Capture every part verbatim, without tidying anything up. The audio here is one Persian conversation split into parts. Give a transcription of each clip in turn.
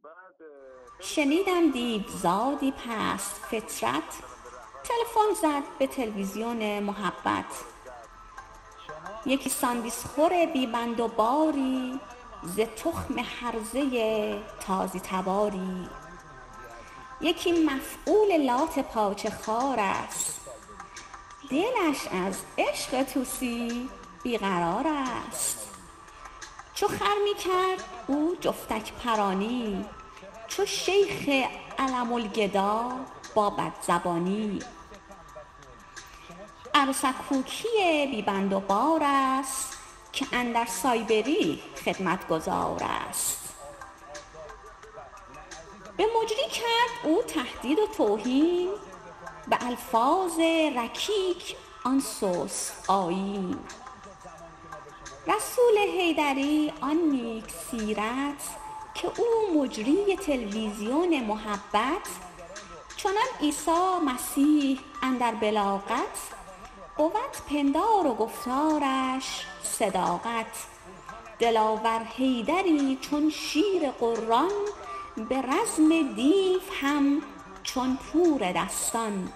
شنیدم دیوزادی پست فطرت، تلفن زد به تلویزیون محبت. یکی ساندیس خور بیبند و باری، ز تخم هرزه تازی تباری. یکی مفعول لات پاچه خار است، دلش از عشق طوسی بیقرار است. چو خر می کرد او جفتک پرانی، چو شیخ علم الگدا با بدزبانی. عروسک کوکی بیبند و بار است، که اندر سایبری خدمت گزار است. به مجری کرد او تهدید و توهین، به الفاظ رکیک آن سست آیین. رسول حیدری آن نیک سیرت، که او مجری تلویزیون محبت. چنان عیسی مسیح اندر بلاغت، بود پندار و گفتارش صداقت. دلاور حیدری چون شیر غران، به رزم دیو هم چون پور دستان.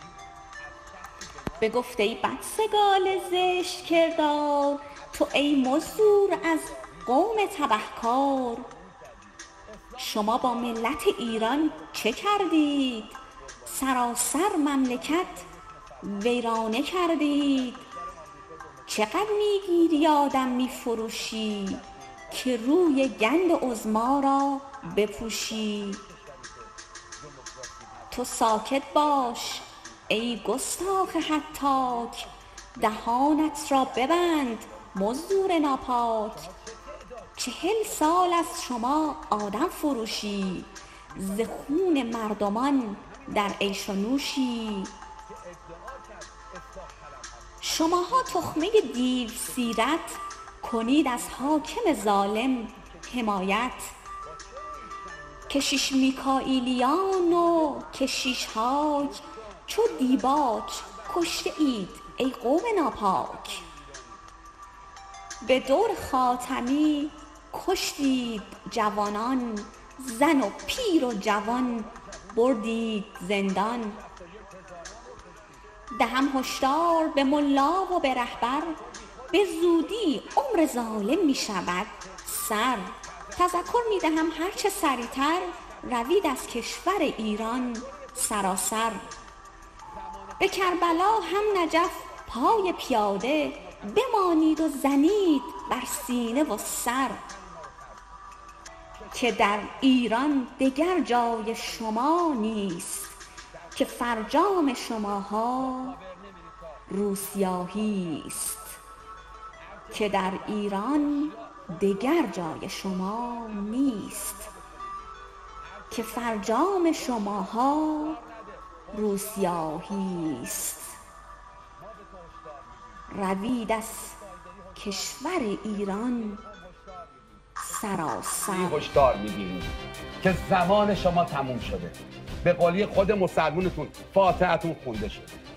بگفت ای بدسگال زشت کردار، تو ای مزدور از قوم تبهکار. شما با ملت ایران چه کردید؟ سراسر مملکت ویرانه کردید. چقدر می گیری آدم می فروشی، که روی گند عظما را بپوشی. تو ساکت باش ای گستاخ هتاک، دهانت را ببند مزدور ناپاک. چهل سال از شما آدم فروشی، ز خون مردمان در عیش و نوشی. شماها تخمه دیو سیرت، کنید از حاکم ظالم حمایت. کشیش میکائیلیان و کشیش هاک، چو دیباک کشته اید ای قوم ناپاک. به دور خاتمی کشتید جوانان، زن و پیر و جوان بردید زندان. دهم هشدار به ملا و به رهبر، به زودی عمر ظالم می شود سر. تذکر می دهم هرچه سریعتر، روید از کشور ایران سراسر. به کربلا هم نجف پای پیاده، بمانید و زنید بر سینه و سر. که در ایران دگر جای شما نیست، که فرجام شماها روسیاهی است. که در ایران دگر جای شما نیست، که فرجام شماها روسیاهی است. روید از کشور ایران سراسر. هشدار می‌گیریم که زمان شما تموم شده. به قولی خود مسلمونتون فاتحتون خونده شد.